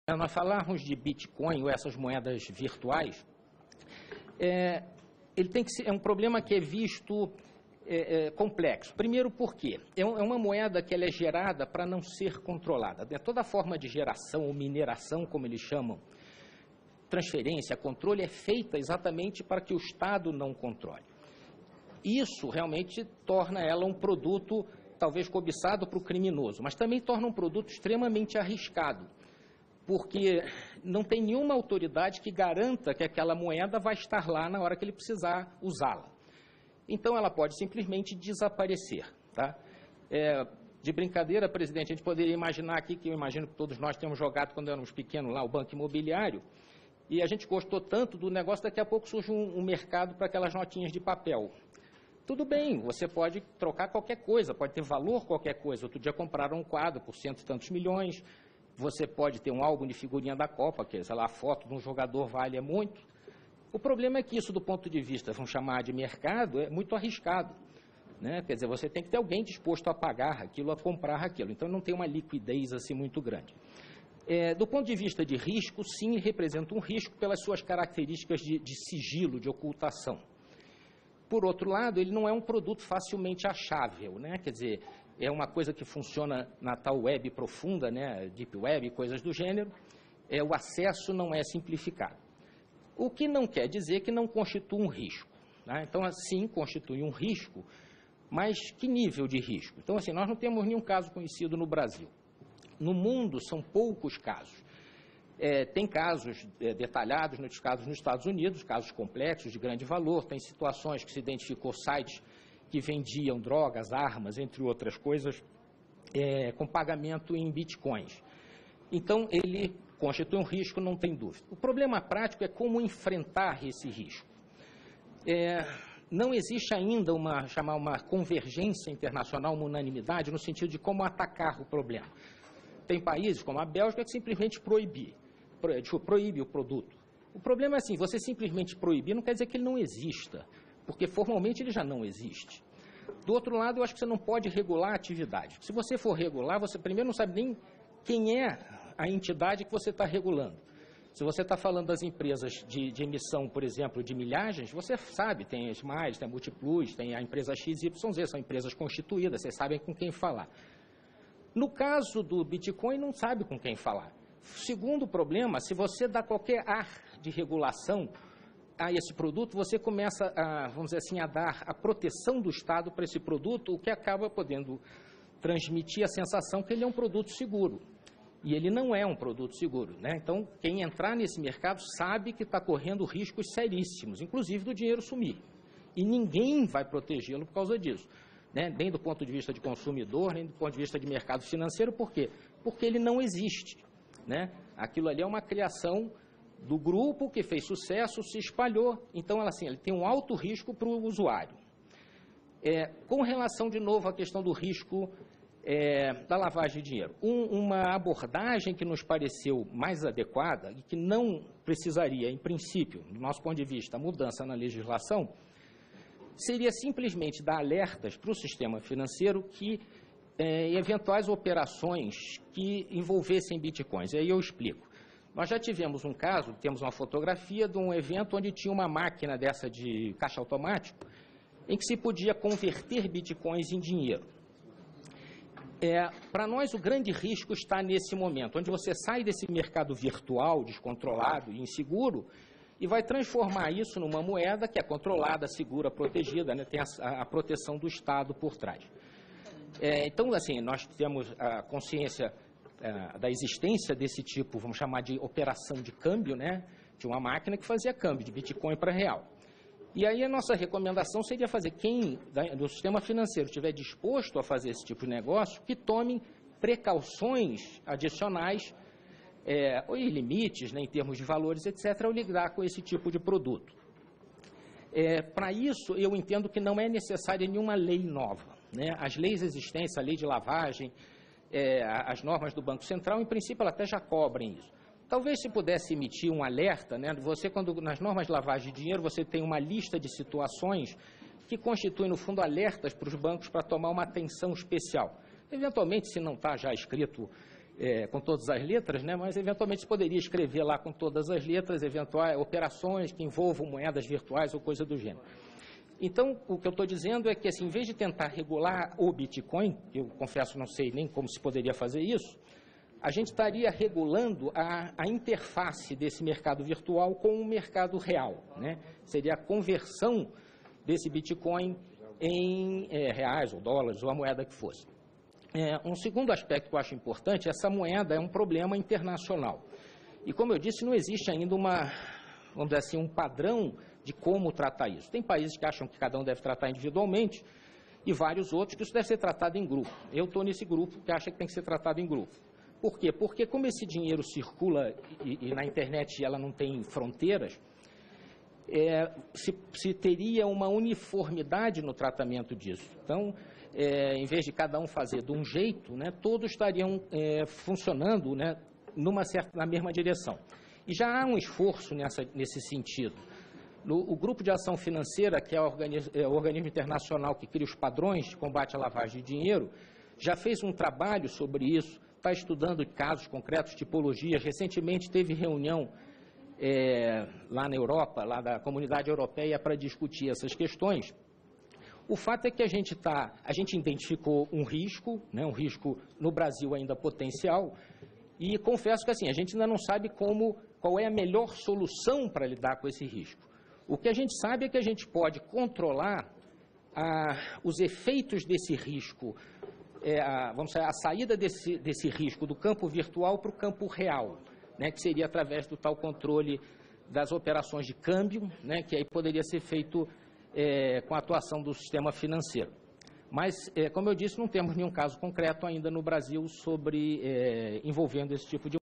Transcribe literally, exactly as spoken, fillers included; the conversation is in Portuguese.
Nós falarmos de Bitcoin ou essas moedas virtuais, é, ele tem que ser, é um problema que é visto é, é, complexo. Primeiro porque é, um, é uma moeda que ela é gerada para não ser controlada. Né? Toda forma de geração ou mineração, como eles chamam, transferência, controle, é feita exatamente para que o Estado não controle. Isso realmente torna ela um produto talvez cobiçado para o criminoso, mas também torna um produto extremamente arriscado, porque não tem nenhuma autoridade que garanta que aquela moeda vai estar lá na hora que ele precisar usá-la. Então, ela pode simplesmente desaparecer. Tá? É, de brincadeira, presidente, a gente poderia imaginar aqui, que eu imagino que todos nós temos jogado quando éramos pequenos lá, o Banco Imobiliário, e a gente gostou tanto do negócio, daqui a pouco surge um, um mercado para aquelas notinhas de papel. Tudo bem, você pode trocar qualquer coisa, pode ter valor qualquer coisa. Outro dia compraram um quadro por cento e tantos milhões. Você pode ter um álbum de figurinha da Copa, que sei lá, a foto de um jogador vale muito. O problema é que isso, do ponto de vista, vamos chamar de mercado, é muito arriscado. Né? Quer dizer, você tem que ter alguém disposto a pagar aquilo, a comprar aquilo. Então, não tem uma liquidez assim muito grande. É, do ponto de vista de risco, sim, representa um risco pelas suas características de, de sigilo, de ocultação. Por outro lado, ele não é um produto facilmente achável, né? Quer dizer, é uma coisa que funciona na tal web profunda, né? Deep Web, coisas do gênero, é, o acesso não é simplificado. O que não quer dizer que não constitui um risco. Né? Então, assim, constitui um risco, mas que nível de risco? Então, assim, nós não temos nenhum caso conhecido no Brasil. No mundo, são poucos casos. É, tem casos é, detalhados, nos casos nos Estados Unidos, casos complexos, de grande valor, tem situações que se identificou sites que vendiam drogas, armas, entre outras coisas, é, com pagamento em bitcoins. Então, ele constitui um risco, não tem dúvida. O problema prático é como enfrentar esse risco. É, não existe ainda uma, chamar uma convergência internacional, uma unanimidade, no sentido de como atacar o problema. Tem países, como a Bélgica, que simplesmente proibir. proíbe o produto. O problema é assim, você simplesmente proibir não quer dizer que ele não exista, porque formalmente ele já não existe. Do outro lado, eu acho que você não pode regular a atividade. Se você for regular, você primeiro não sabe nem quem é a entidade que você está regulando. Se você está falando das empresas de, de emissão, por exemplo, de milhagens, você sabe, tem a Smiles, tem a Multiplus, tem a empresa X Y Z, são empresas constituídas, vocês sabem com quem falar. No caso do Bitcoin, não sabe com quem falar. Segundo problema, se você dá qualquer ar de regulação a esse produto, você começa, a, vamos dizer assim, a dar a proteção do Estado para esse produto, o que acaba podendo transmitir a sensação que ele é um produto seguro. E ele não é um produto seguro. Né? Então, quem entrar nesse mercado sabe que está correndo riscos seríssimos, inclusive do dinheiro sumir. E ninguém vai protegê-lo por causa disso. Né? Nem do ponto de vista de consumidor, nem do ponto de vista de mercado financeiro. Por quê? Porque ele não existe. Né? Aquilo ali é uma criação do grupo que fez sucesso, se espalhou. Então, ela, assim, ele tem um alto risco para o usuário. É, com relação, de novo, à questão do risco é, da lavagem de dinheiro. Um, uma abordagem que nos pareceu mais adequada e que não precisaria, em princípio, do nosso ponto de vista, mudança na legislação, seria simplesmente dar alertas para o sistema financeiro que é, eventuais operações que envolvessem bitcoins. E aí eu explico. Nós já tivemos um caso, temos uma fotografia de um evento onde tinha uma máquina dessa de caixa automático, em que se podia converter bitcoins em dinheiro. É, para nós, o grande risco está nesse momento, onde você sai desse mercado virtual, descontrolado e inseguro, e vai transformar isso numa moeda que é controlada, segura, protegida, né? Tem a, a proteção do Estado por trás. É, então, assim, nós temos a consciência é, da existência desse tipo, vamos chamar de operação de câmbio, né? De uma máquina que fazia câmbio de Bitcoin para real. E aí a nossa recomendação seria fazer, quem do sistema financeiro estiver disposto a fazer esse tipo de negócio, que tome precauções adicionais, é, ou limites, né, em termos de valores, etcétera, ao lidar com esse tipo de produto. É, para isso, eu entendo que não é necessária nenhuma lei nova. Né? As leis existentes, a lei de lavagem, é, as normas do Banco Central, em princípio, elas até já cobrem isso. Talvez se pudesse emitir um alerta, né? Você, quando nas normas de lavagem de dinheiro, você tem uma lista de situações que constituem, no fundo, alertas para os bancos para tomar uma atenção especial. Eventualmente, se não está já escrito é, com todas as letras, né, mas eventualmente se poderia escrever lá com todas as letras, eventuais operações que envolvam moedas virtuais ou coisa do gênero. Então, o que eu estou dizendo é que, assim, em vez de tentar regular o Bitcoin, eu confesso não sei nem como se poderia fazer isso, a gente estaria regulando a, a interface desse mercado virtual com o mercado real, né? Seria a conversão desse Bitcoin em é, reais ou dólares ou a moeda que fosse. É, um segundo aspecto que eu acho importante, essa moeda é um problema internacional. E, como eu disse, não existe ainda uma, vamos dizer assim, um padrão de como tratar isso. Tem países que acham que cada um deve tratar individualmente e vários outros que isso deve ser tratado em grupo. Eu estou nesse grupo que acha que tem que ser tratado em grupo. Por quê? Porque como esse dinheiro circula e, e na internet ela não tem fronteiras, é, se, se teria uma uniformidade no tratamento disso. Então, é, em vez de cada um fazer de um jeito, né, todos estariam é, funcionando, né, numa certa, na mesma direção. E já há um esforço nessa, nesse sentido. No, o Grupo de Ação Financeira, que é o, organismo, é o organismo internacional que cria os padrões de combate à lavagem de dinheiro, já fez um trabalho sobre isso, está estudando casos concretos, tipologias. Recentemente teve reunião é, lá na Europa, lá da Comunidade Europeia, para discutir essas questões. O fato é que a gente, tá, a gente identificou um risco, né, um risco no Brasil ainda potencial, e confesso que assim, a gente ainda não sabe como, qual é a melhor solução para lidar com esse risco. O que a gente sabe é que a gente pode controlar ah, os efeitos desse risco, é, a, vamos dizer, a saída desse, desse risco do campo virtual para o campo real, né, que seria através do tal controle das operações de câmbio, né, que aí poderia ser feito é, com a atuação do sistema financeiro. Mas, é, como eu disse, não temos nenhum caso concreto ainda no Brasil sobre é, envolvendo esse tipo de